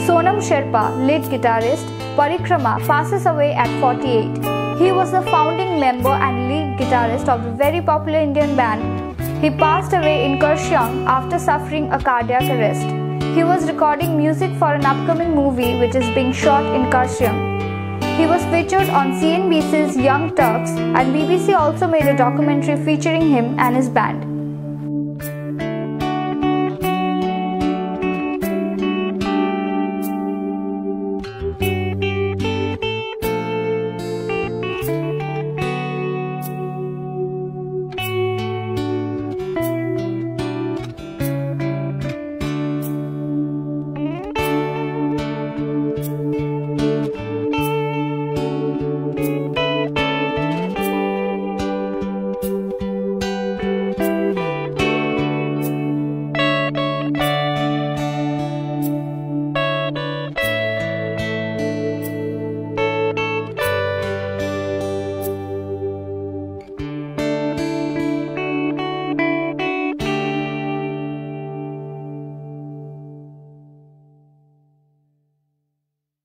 Sonam Sherpa, lead guitarist, Parikrama, passes away at 48. He was the founding member and lead guitarist of the very popular Indian band. He passed away in Kurseong after suffering a cardiac arrest. He was recording music for an upcoming movie which is being shot in Kurseong. He was featured on CNBC's Young Turks, and BBC also made a documentary featuring him and his band.